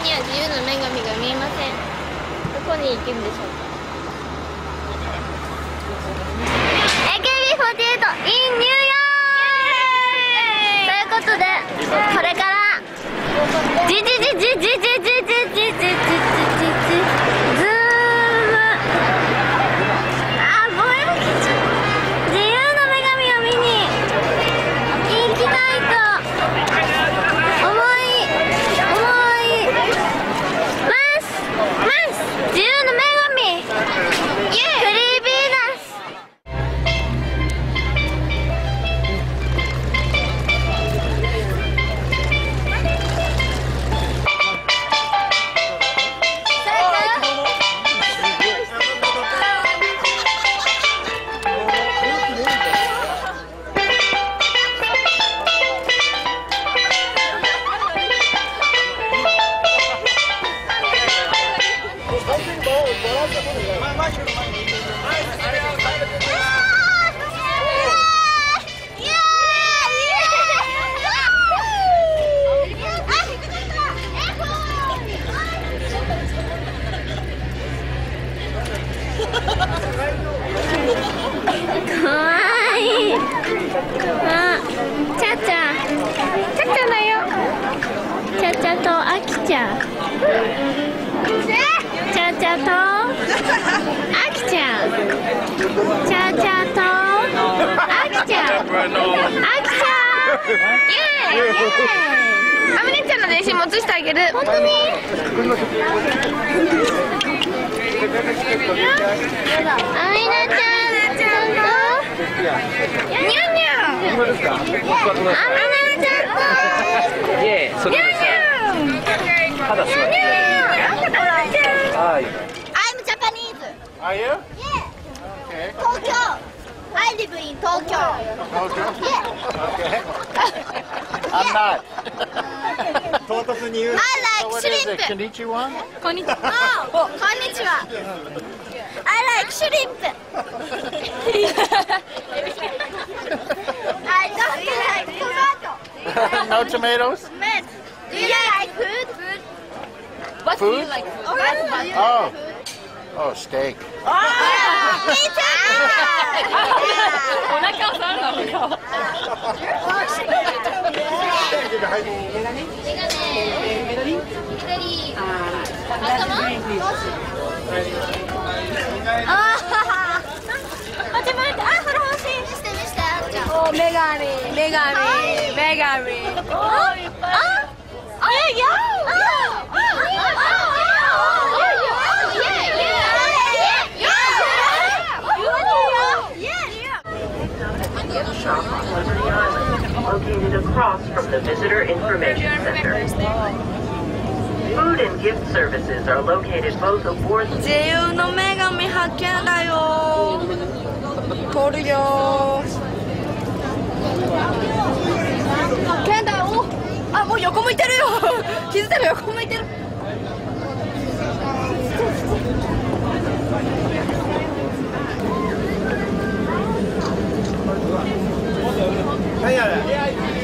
には自由の女神が見えません。どこに行くんでしょうか。AKB48 in ニューヨークということで、これからズーム自由の女神を見に行きたいと思います自由の女神フリービーナス。かわいい。ちゃちゃだよ。ちゃちゃとあきちゃん。ちゃちゃとあきちゃん。ちゃちゃとあきちゃん。イエーイ。あみねちゃんの全身も映してあげる。本当に？あみねちゃん。ニャンニャン。あみねちゃんと。ニャンニャン。ニャンニャン。I'm Japanese. Are you? Yeah. Tokyo. I live in Tokyo. Okay. Okay. I'm not. 唐突に言う。 I like shrimp. Konnichiwa? こんにちは。こんにちは。I like shrimp. I don't like tomato. No tomatoes? Do you like food? What do you like? Oh. Oh, steak. Me too. お腹を触るの。 Located across from the Visitor Information Center. Food and gift services are located both aboard. 自由の女神発見だよ。撮るよ。発見だよ。あ、もう横向いてるよ。気づいたら横向いてる。 何あれ？